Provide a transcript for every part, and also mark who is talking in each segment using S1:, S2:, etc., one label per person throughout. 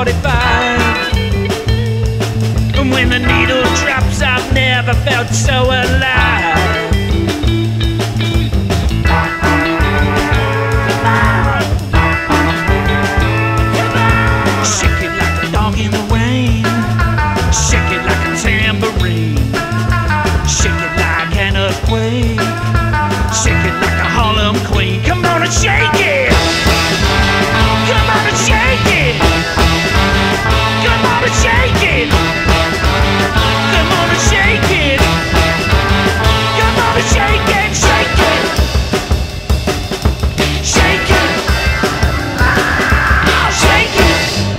S1: 45. And when the needle drops, I've never felt so alive. Shake it like a dog in the rain. Shake it like a tambourine. Shake it like an earthquake. Shake it like a Harlem queen. Come on and shake it. Come on and shake it. Come on and shake it. Come on and shake it. Come on and shake it. Shake it. Shake it. Ah, shake it.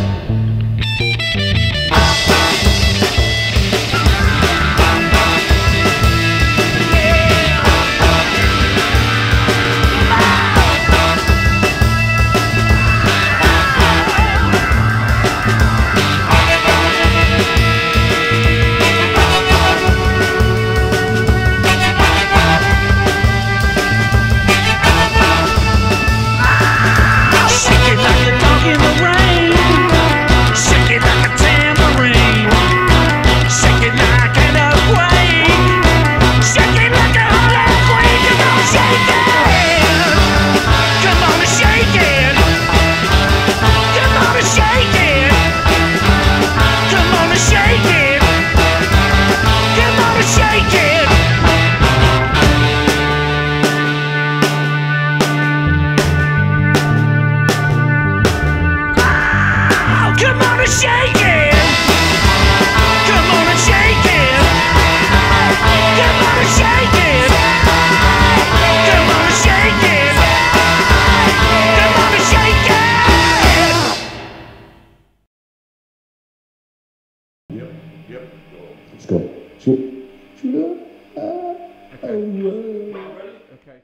S1: Come on and shake it! Come on and shake it! Come on and shake it! Come on and shake it! Come on and shake it!
S2: Yep. Let's go. Shoot.